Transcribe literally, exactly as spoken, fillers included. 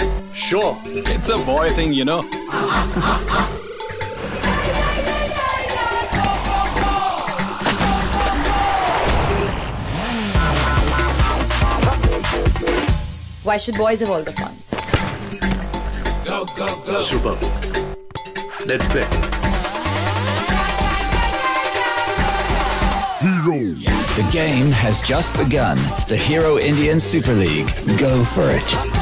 Sure, it's a boy thing, you know. Why should boys have all the fun? Go, go, go. Super. Let's play. The game has just begun. The Hero Indian Super League. Go for it.